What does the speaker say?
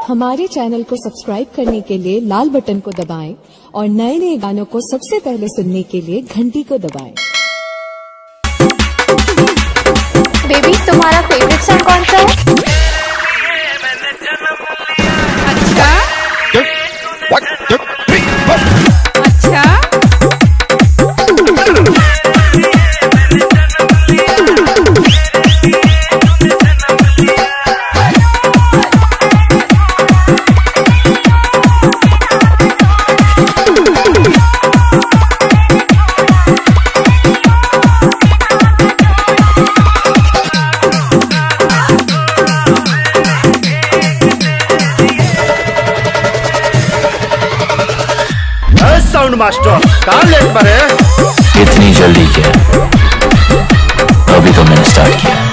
हमारे चैनल को सब्सक्राइब करने के लिए लाल बटन को दबाएं और नए नए गानों को सबसे पहले सुनने के लिए घंटी को दबाएं। बेबी, तुम्हारा फेवरेट सॉन्ग कौन सा है? अच्छा अच्छा साउंड मास्टर कहाँ लेट पर है? इतनी जल्दी क्या? अभी तो मैंने स्टार्ट किया।